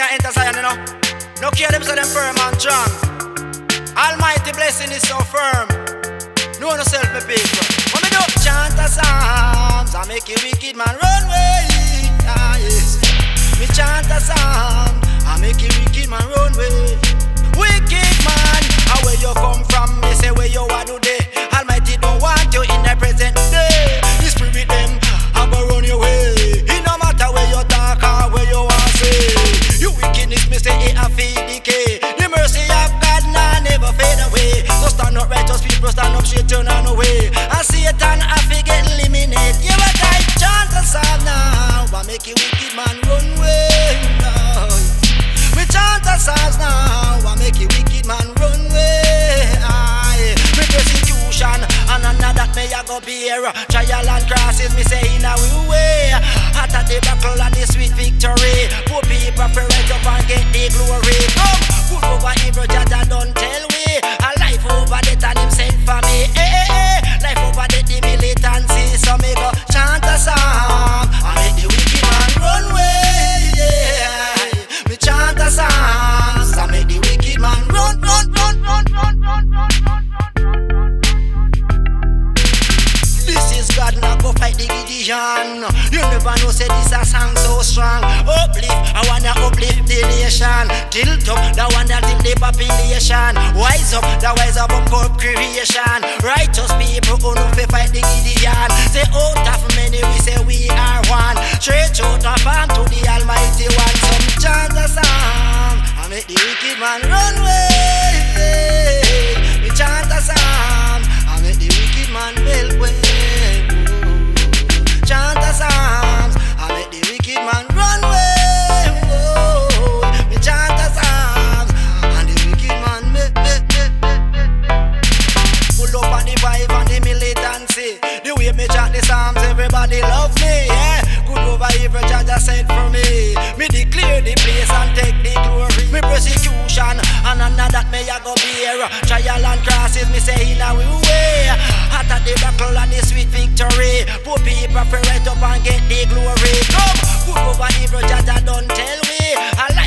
I enter Zion, you know. No care them so them firm and strong. Almighty blessing is so firm. Know yourself, my people. When me do chant of psalms, I make a wicked man run away. Ah, yes. Me chant of psalms, I make a wicked man run away. Wicked man, how where you come from? Me say where you are today. Almighty don't want you in the present day. The spirit them, I go run your way. It no matter where you talk or where you want to say. You wickedness, me say it a feed decay. The mercy of God nah never fade away. So stand up righteous people, stand up straight, turn on away. And Satan I forget eliminate. You a type chant of psalm now, I make a wicked man run away. Me chant of psalms now, I make a wicked man run away. Aye. Me persecution, and another that me a go bear. Trial and crosses, me say in a way. After the battle and the sweet victory, poor people pray right up and get the glory. Come, good over evil, Jah don't tell we. A life over death and him sent for me. Life over death, the militancy. So me go chant a psalm, I make the wicked man run away. Yeah. Me chant a psalm, I make the wicked man run, run, run, run, run, run, run, run. This is God, not go fight the Gideon. You never know, say this a song so strong. Uplift, I wanna uplift the nation. Tilt up, the one that tilt the population. Wise up, the wise up corp creation. Righteous people who know fi fight the Gideon. Say out of many, we say we are one. Straight out of farm to the Almighty One. Some chant a psalm, I make the wicked man run away. We chant a psalm, I make the wicked man melt away. Chant of psalms, I make the wicked man run away. Whoa. Me chant of psalms, and the wicked man pull up on the vibe and the militancy. The way me chant the psalms, everybody love me. Yeah, good over evil, Jah said for me. Me declare the place and take the glory. Me persecution, and another that me a go bear. Trial and crosses, me say in a way. After the battle and the sweet victory, poor people pray right up and get the glory. Come, good over evil, Jah don't tell we.